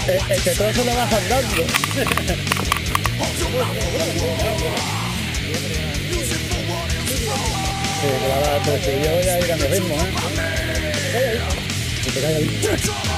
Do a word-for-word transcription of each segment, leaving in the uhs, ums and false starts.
Eh, este trozo lo vas andando. Sí, claro, pero si yo voy a ir a mi ritmo, ¿eh? Que te caiga bien.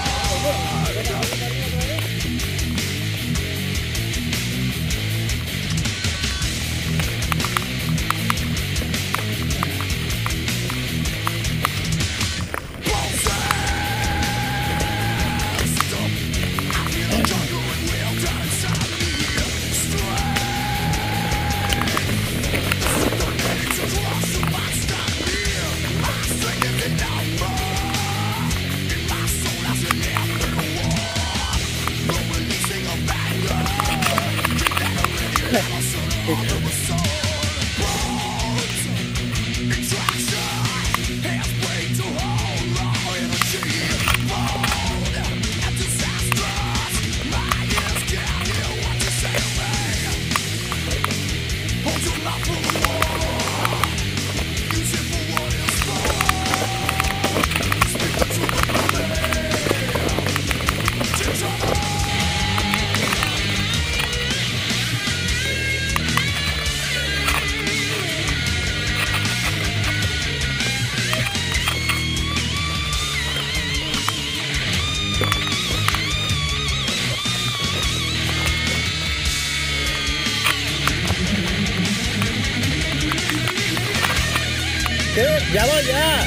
¿Qué? ¡Ya voy, ya!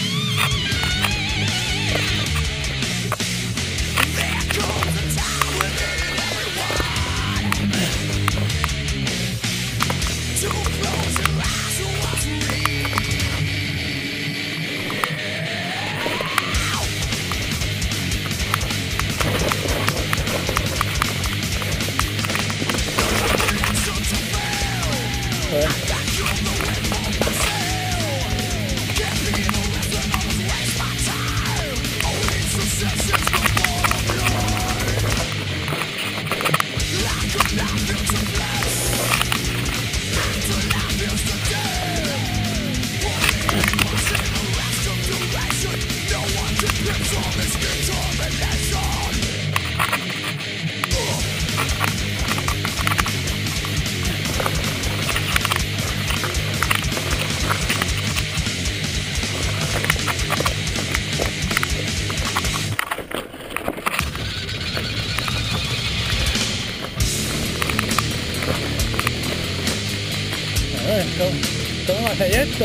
¿Cómo, cómo hacéis esto?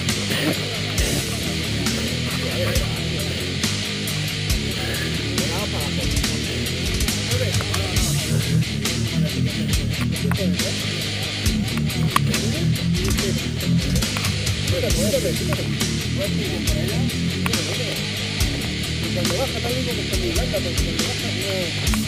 Cuando baja también como está muy blanda, porque cuando baja no...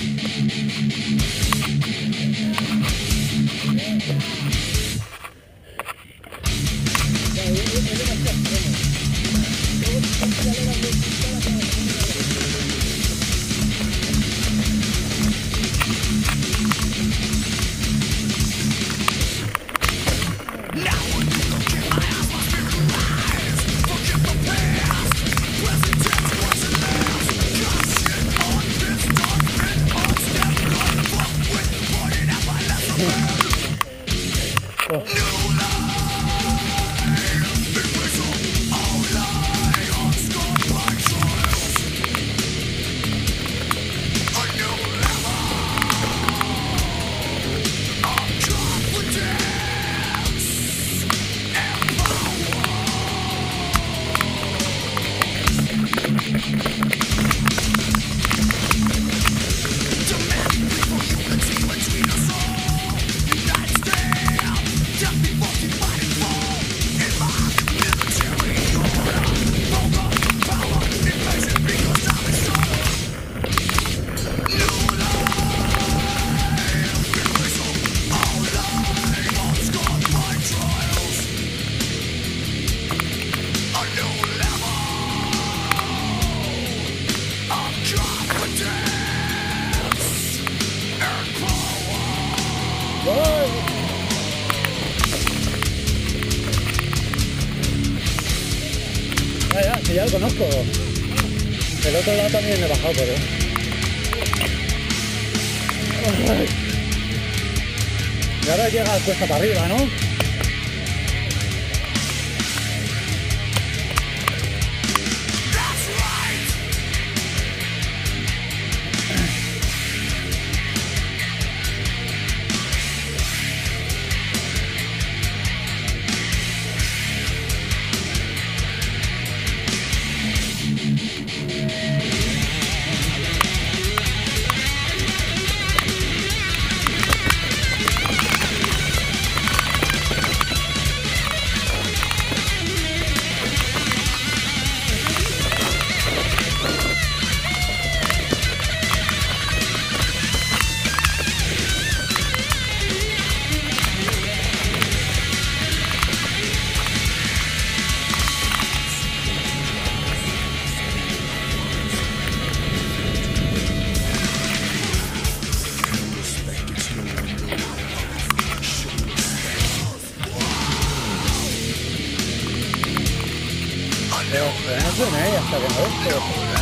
Ah, ya, que ya lo conozco. El otro lado también he bajado, pero... Y ahora llega cuesta para arriba, ¿no? Pero, pero no suena ahí hasta que no ves, pero...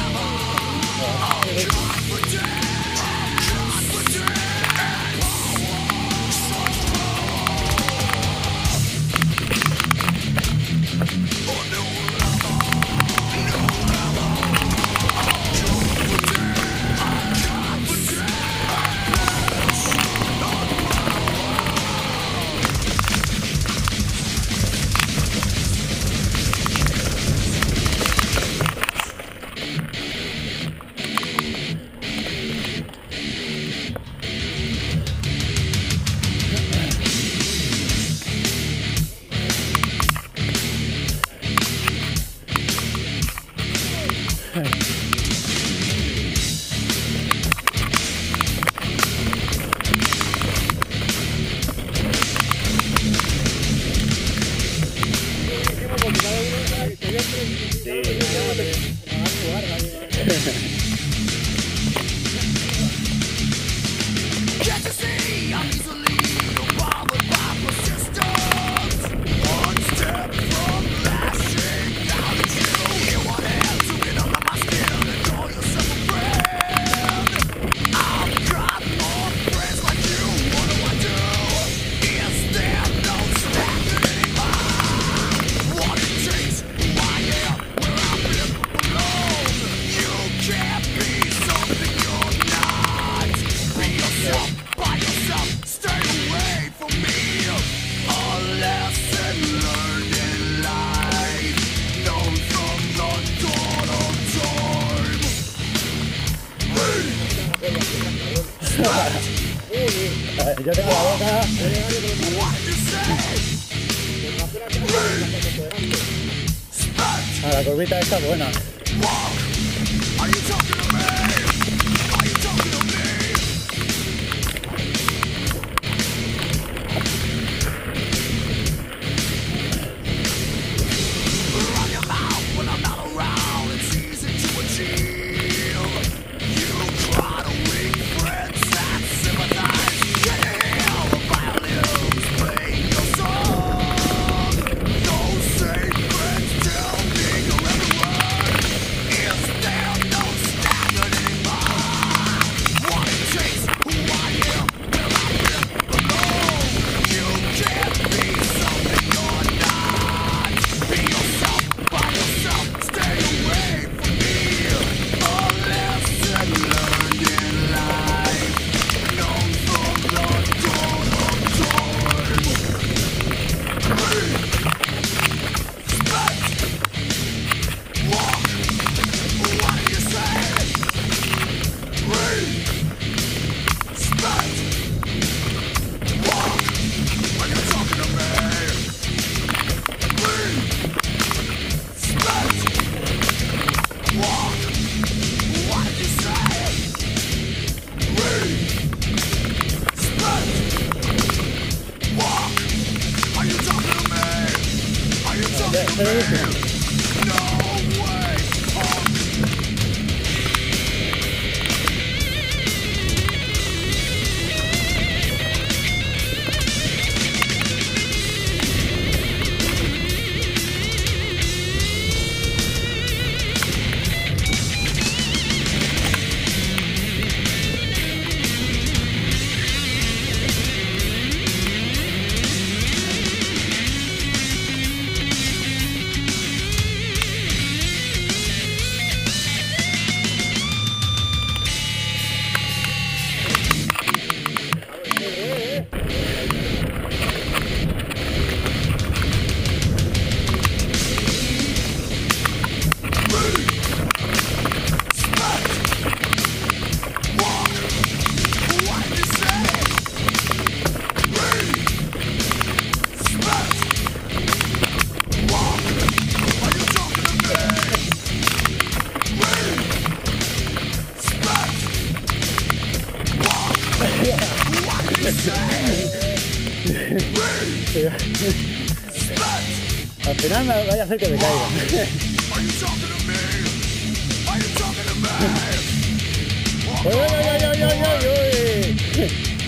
Yo tengo la boca. Ah, la curvita está buena. Al final me vaya a hacer que me caiga. ¡Uy, uy, uy, uy, uy, uy!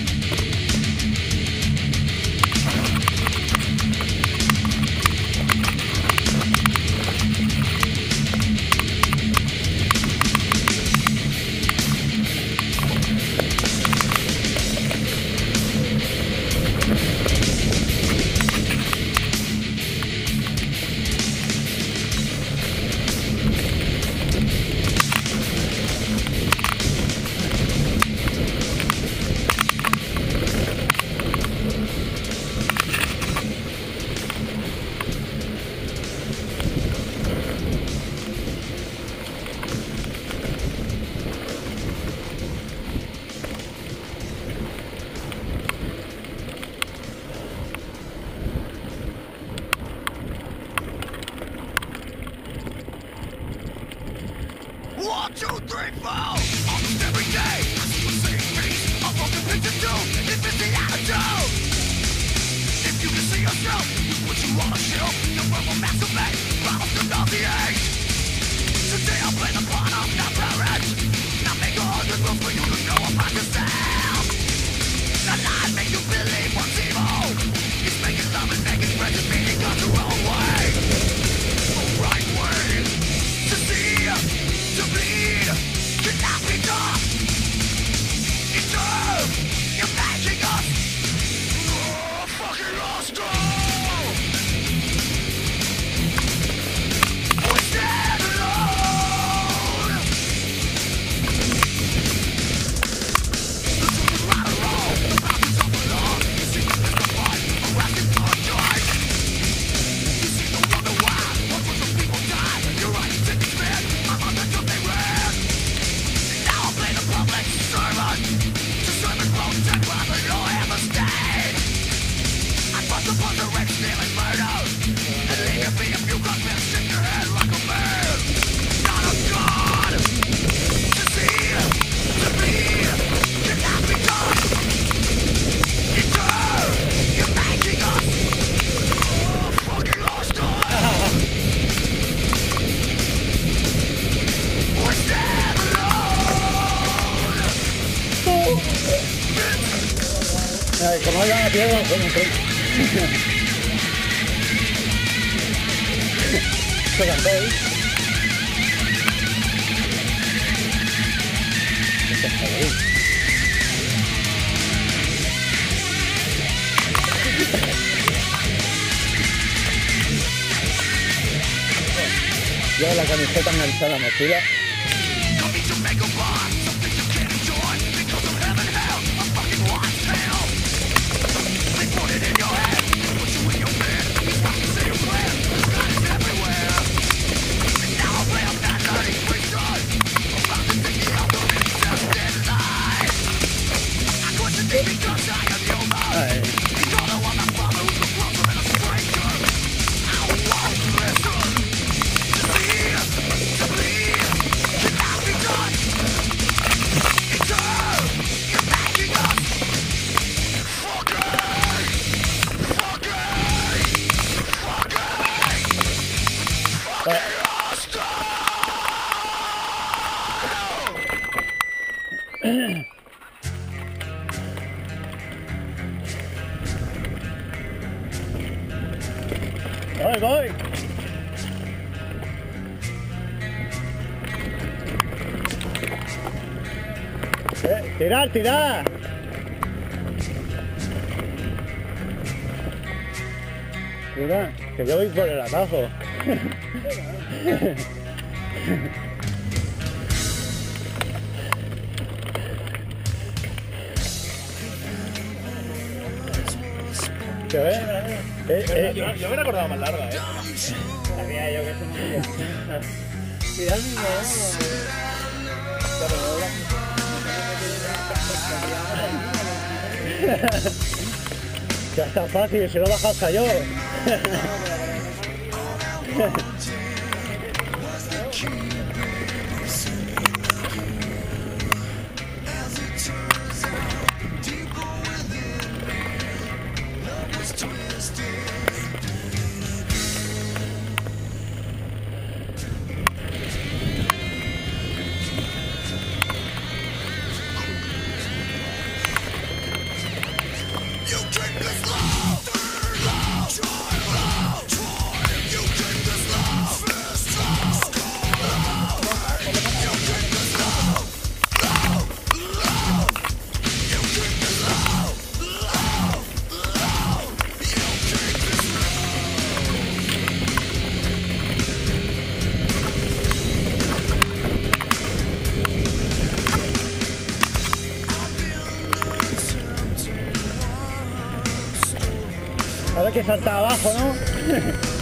One, two, three, four. Almost every day, I see the same face. A broken picture too. It's missing attitude. If you can see yourself, you put you on a shelf. The world will masturbate. Promise to nauseate. Today I play the part of the parent. Now make a hundred rules for you to know about yourself. The lie make you believe what's evil. It's making love and making friends and meaning goes the wrong way. The right way to see. To bleed, cannot be done. It's true, you're making us oh, fucking lost all. We stand alone. The truth is right or wrong, the path is up along. The secret is the fight, a rapid blood choice. You see the wonder why, what was the people die? You're right, it's in this man, I'm on the truth. Public servant to serve and protect rather no ever state. I bust upon the red stealing murder and leave you be if you got me shake your head like a man. Not a god to see, to be, cannot be done. It's true, you're making us oh, fucking lost all. We stand alone. Ay, como hay una piedra, pues un tren. Se cantó ahí. Esto está bien. Lleva la camiseta enganchada a la mochila. Voy, voy. Eh, tirar, tirar. Mira, que yo voy por el atajo. ¿Qué ves? Eh, eh. Yo, yo me recordaba más larga, eh. Sabía yo que eso no quería. Tirar mi ya está fácil, si lo bajas hasta yo. que saltar abajo, ¿no?